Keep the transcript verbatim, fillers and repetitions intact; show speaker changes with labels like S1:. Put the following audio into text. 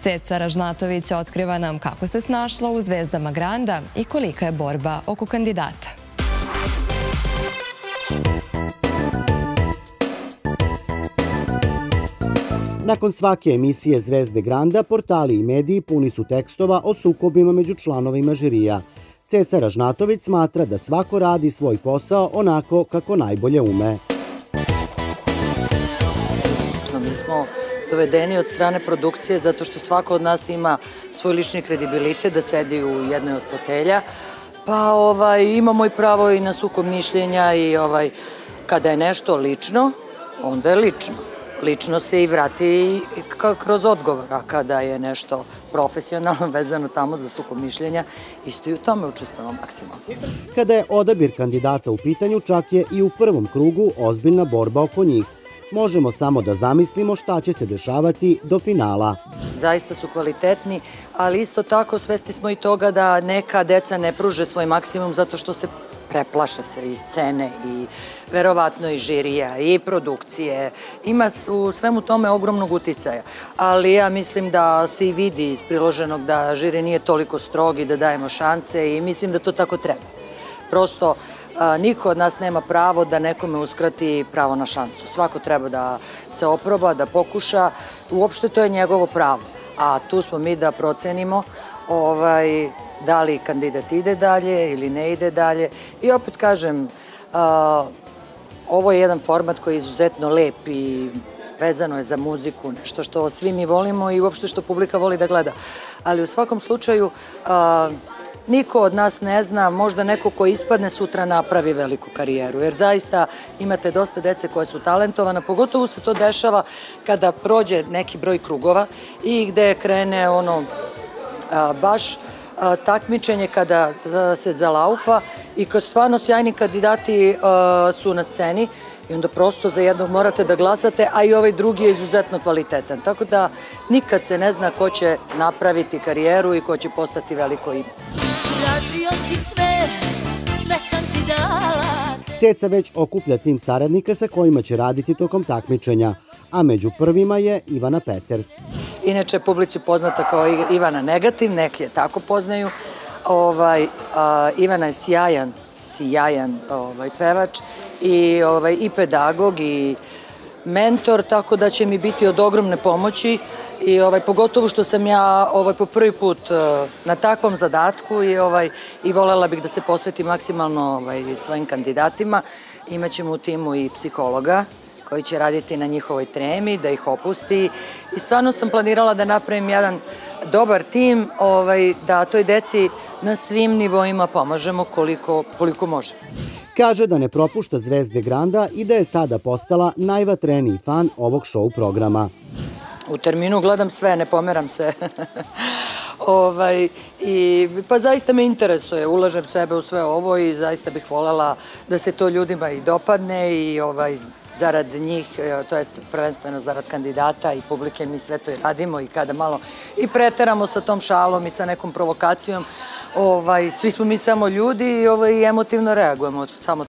S1: Ceca Ražnatović otkriva nam kako se snašla u Zvezdama Granda i kolika je borba oko kandidata.
S2: Nakon svake emisije Zvezde Granda, portali i mediji puni su tekstova o sukobima među članovima žirija. Ceca Ražnatović smatra da svako radi svoj posao onako kako najbolje ume.
S3: Mi smo dovedeni od strane produkcije zato što svako od nas ima svoj lični kredibilitet da sedi u jednoj od fotelja, pa imamo i pravo i na sukob mišljenja i kada je nešto lično, onda je lično. Lično se i vrati kroz odgovor, a kada je nešto profesionalno vezano tamo za sukob mišljenja, isto i u tome učestvujemo maksimalno.
S2: Kada je odabir kandidata u pitanju, čak je i u prvom krugu ozbiljna borba oko njih. Možemo samo da zamislimo šta će se dešavati do finala.
S3: Zaista su kvalitetni, ali isto tako svesni smo i toga da neka deca ne pruže svoj maksimum zato što se preplaše se i scene i verovatno i žirija i produkcije. Ima u svemu tome ogromnog uticaja, ali ja mislim da se i vidi iz priloženog da žiri nije toliko strog i da dajemo šanse i mislim da to tako treba. Prosto niko od nas nema pravo da nekome uskrati pravo na šansu. Svako treba da se oproba, da pokuša. Uopšte to je njegovo pravo. A tu smo mi da procenimo da li kandidat ide dalje ili ne ide dalje. I opet kažem, ovo je jedan format koji je izuzetno lep i vezano je za muziku, nešto što svi mi volimo i uopšte što publika voli da gleda. Ali u svakom slučaju, niko od nas ne zna, možda neko ko ispadne sutra napravi veliku karijeru, jer zaista imate dosta dece koje su talentovana, pogotovo se to dešava kada prođe neki broj krugova i gde krene ono baš takmičenje kada se zalaufa i kad stvarno sjajni kandidati su na sceni i onda prosto za jednog morate da glasate, a i ovaj drugi je izuzetno kvalitetan. Tako da nikad se ne zna ko će napraviti karijeru i ko će postati veliko ime.
S4: Tražio si sve, sve sam ti dala.
S2: Ceca već okuplja tim saradnika sa kojima će raditi tokom takmičenja, a među prvima je Ivana Peters.
S3: Inače, publici poznata kao Ivana Negativ, neki je tako poznaju. Ivana je sjajan, sjajan pevač i pedagog i mentor, tako da će mi biti od ogromne pomoći i pogotovo što sam ja po prvi put na takvom zadatku i voljela bih da se posvetim maksimalno svojim kandidatima. Imaćemo u timu i psihologa koji će raditi na njihovoj tremi, da ih opusti i stvarno sam planirala da napravim jedan dobar tim, da toj deci na svim nivoima pomažemo koliko može.
S2: Kaže da ne propušta Zvezde Granda i da je sada postala najvatreniji fan ovog show programa.
S3: U terminu gledam sve, ne pomeram se. Pa zaista me interesuje, ulažem sebe u sve ovo i zaista bih voljela da se to ljudima i dopadne i zarad njih, to je prvenstveno zarad kandidata i publike, mi sve to i radimo i kada malo i preteramo sa tom šalom i sa nekom provokacijom, svi smo mi samo ljudi i emotivno reagujemo, samo